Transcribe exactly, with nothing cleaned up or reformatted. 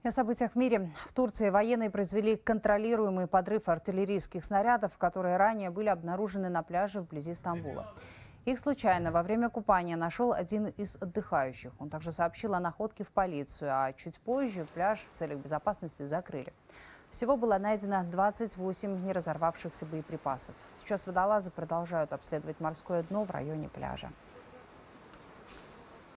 О событиях в мире. В Турции военные произвели контролируемый подрыв артиллерийских снарядов, которые ранее были обнаружены на пляже вблизи Стамбула. Их случайно во время купания нашел один из отдыхающих. Он также сообщил о находке в полицию, а чуть позже пляж в целях безопасности закрыли. Всего было найдено двадцать восемь неразорвавшихся боеприпасов. Сейчас водолазы продолжают обследовать морское дно в районе пляжа.